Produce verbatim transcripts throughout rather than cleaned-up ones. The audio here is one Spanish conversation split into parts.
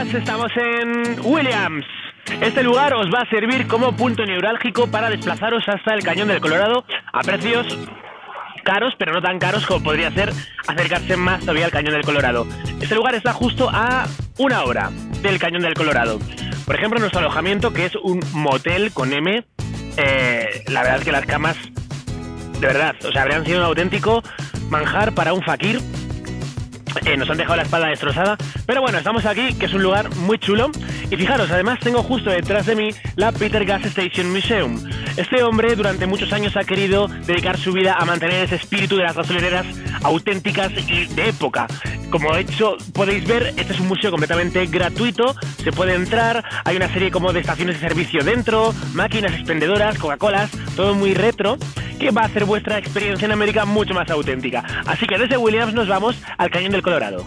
días, estamos en Williams. Este lugar os va a servir como punto neurálgico para desplazaros hasta el Cañón del Colorado a precios caros, pero no tan caros como podría ser acercarse más todavía al Cañón del Colorado. Este lugar está justo a una hora del Cañón del Colorado. Por ejemplo, nuestro alojamiento, que es un motel con M, eh, la verdad es que las camas, de verdad, o sea, habrían sido un auténtico manjar para un fakir. Eh, nos han dejado la espalda destrozada, pero bueno, estamos aquí, que es un lugar muy chulo. Y fijaros, además tengo justo detrás de mí la Peter Gas Station Museum. Este hombre durante muchos años ha querido dedicar su vida a mantener ese espíritu de las gasolineras auténticas y de época. Como de hecho podéis ver, este es un museo completamente gratuito, se puede entrar, hay una serie como de estaciones de servicio dentro, máquinas expendedoras, Coca-Colas, todo muy retro, que va a hacer vuestra experiencia en América mucho más auténtica. Así que desde Williams nos vamos al Cañón del Colorado.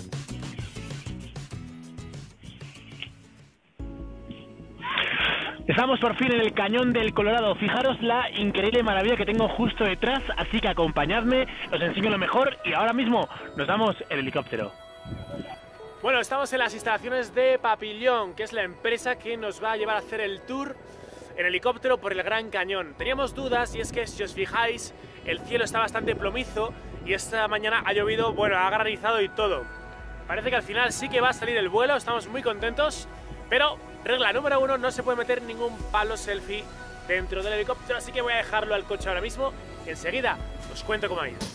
Estamos por fin en el Cañón del Colorado. Fijaros la increíble maravilla que tengo justo detrás, así que acompañadme, os enseño lo mejor y ahora mismo nos damos el helicóptero. Bueno, estamos en las instalaciones de Papillon, que es la empresa que nos va a llevar a hacer el tour en helicóptero por el Gran Cañón. Teníamos dudas y es que si os fijáis, el cielo está bastante plomizo y esta mañana ha llovido, bueno, ha granizado y todo. Parece que al final sí que va a salir el vuelo, estamos muy contentos, pero regla número uno, no se puede meter ningún palo selfie dentro del helicóptero, así que voy a dejarlo al coche ahora mismo y enseguida os cuento cómo ha ido.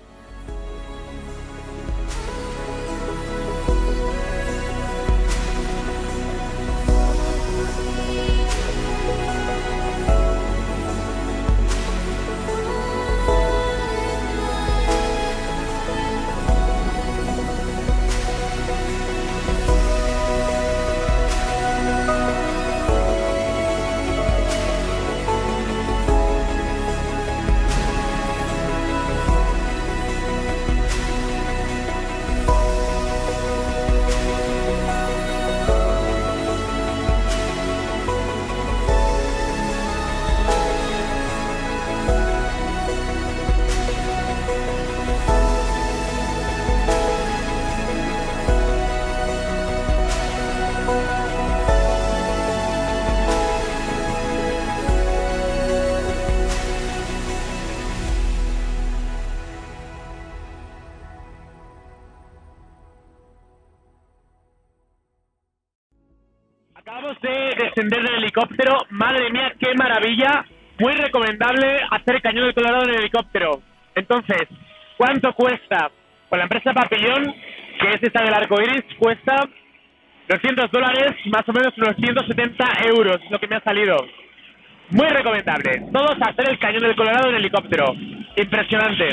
Acabamos de descender del helicóptero, madre mía, qué maravilla, muy recomendable hacer el Cañón del Colorado en el helicóptero. Entonces, ¿cuánto cuesta? Con la empresa Papillon, que es esta del arco iris, cuesta doscientos dólares, más o menos unos ciento setenta euros, es lo que me ha salido. Muy recomendable, todos a hacer el Cañón del Colorado en helicóptero, impresionante.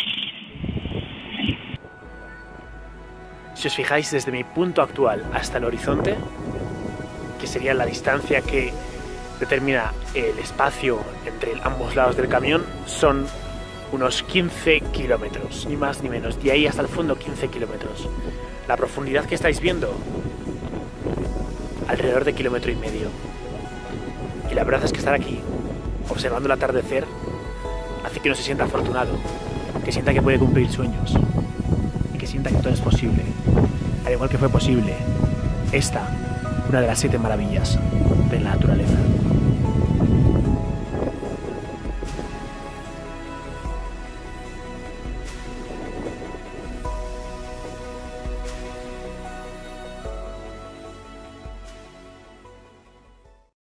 Si os fijáis, desde mi punto actual hasta el horizonte, que sería la distancia que determina el espacio entre ambos lados del camión, son unos quince kilómetros, ni más ni menos, de ahí hasta el fondo quince kilómetros. La profundidad que estáis viendo, alrededor de kilómetro y medio. Y la verdad es que estar aquí, observando el atardecer, hace que uno se sienta afortunado, que sienta que puede cumplir sueños, y que sienta que todo es posible, al igual que fue posible esta, una de las siete maravillas de la naturaleza.